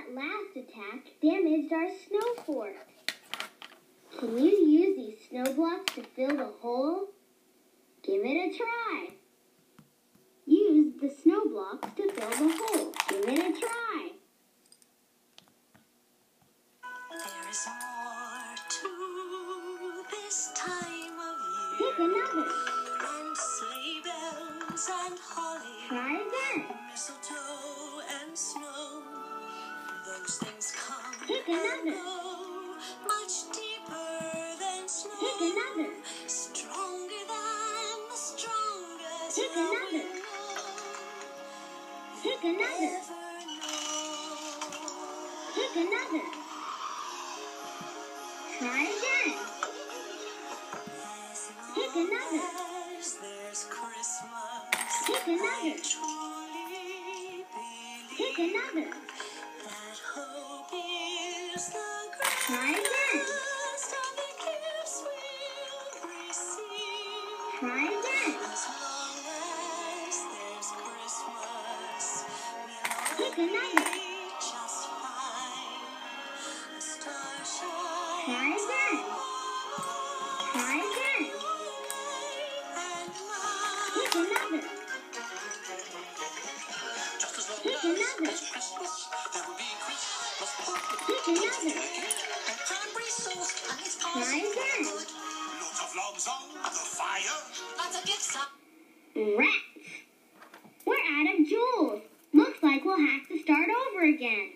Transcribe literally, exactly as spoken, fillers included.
That last attack damaged our snow fort. Can you use these snow blocks to fill the hole? Give it a try. Use the snow blocks to fill the hole. Give it a try. There is more to this time of year. Pick another. And sleigh bells and holly. Try again. Mistletoe and snow. Those things come Pick and another. go. Much deeper than snow. Pick another. Stronger than the strongest. Pick that another. we know. Pick another. Never know. Pick another. Try again. Pick another. There's Christmas. Pick another. Truly believe Pick another. that hope is the Try again. greatest of the gifts we'll receive. Try again. As long as there's Christmas, we'll Pick all another. be just fine. The stars shine. Try again. Try again. And mine. Pick another. Just as long Pick as another. there's Christmas, there will be Christmas pudding. Pick another. And cranberry sauce, and it's Try possible again. good. Lots of logs on the fire. Lots of gifts up. Rats. We're out of jewels. Looks like we'll have to start over again.